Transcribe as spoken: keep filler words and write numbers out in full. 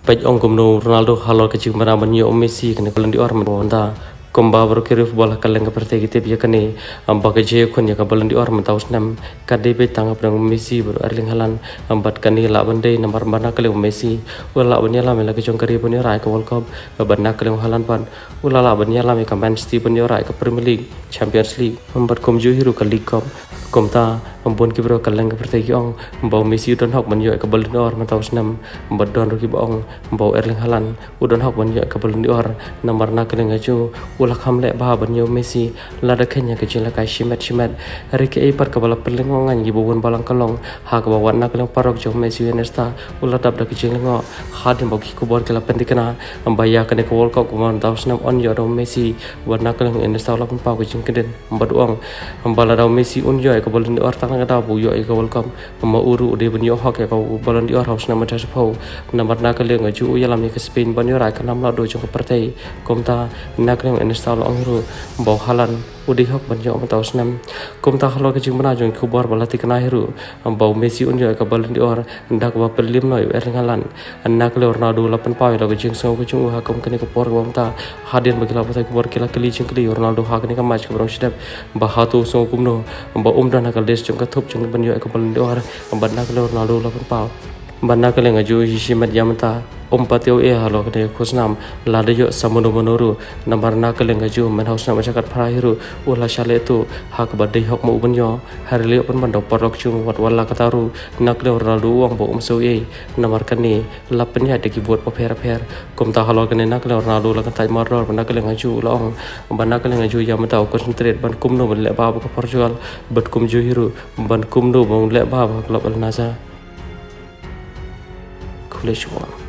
Pej ong kumno Ronaldo halor ke cing mana banyo Messi kene kulan di or menda komba baru kirif bola kaleng seperti kita biar kene amba ke je kun ya kabalan di or mentau senam kade be tangap dengan Messi baru Erling Haaland ambat kani la bande nomor bana kaleng Messi wala banya la mela ke jong kari punya rai ke World Cup bana kaleng Haaland pan wala la banya la me ke Man City punya rai ke Premier League Champions League ambat kom jo hiru ke League Cup kom ta ambon kibro kaleng seperti ong bau Messi don hok banyo ke balan di or mentau senam ambat don rugi bong bau Erling Haaland udon hok banyo ke balan di or nomor na kaleng aju ulah kamle bah banyo Messi lada kenya ke jila kai shimet shimet hari ke ipar ke bala perlengongan gi bawon balang kalong ha ke bawan na kalong parok jo Messi Iniesta ulah dab da ke jila ngo hadim bau ki kubor ke la pentikana ambaya ke ne ke World Cup kuman taus nam on yo do Messi warna kalong Iniesta ulah pun pau ke jing keden ambad uang ambala da Messi un yo ke balan di or tang da bu yo ke World Cup amma uru de banyo hok ke balan di or haus nam ta sepau nomor na kalong aju ya lam ke Spain banyo rai ke nam la do jo ke partai komta na kalong Iniesta ulah ongru bau Haaland udi hok banyo am taus nam kom ta halo ke jing mana jong kubor balati kana hiru bau Messi un yo ke balan di or ndak ba pelim no Erling Haaland anak le Ronaldo lapan pau lo ke jing so ke jung ha kom kene ke por bom ta hadin bagi la patai kubor kila kili jing kili Ronaldo ha kene ka match ke brong sidap ba hatu so kumno ba um dan kal des jong ka thup jong banyo ke balan di or ba nak le Ronaldo lapan pau bana kale ngaju hisimat yamta om patio e halo kene khosnam ladayo samono monoru nambar na kale ngaju men hausna masyarakat prahiru ulah shale tu hak badai hok mo banyo harle pun bando porok chung wat wala kataru nakle Ronaldo wang bo umso e namar kane lapnya de kibot paper paper kom ta halo kene nakle Ronaldo la katai maror bana kale ngaju long bana kale ngaju yamta concentrate ban kumno ban le ba ko Portugal bat kum jo hiru ban kumno bon le ba klub Al Nassr Let's go.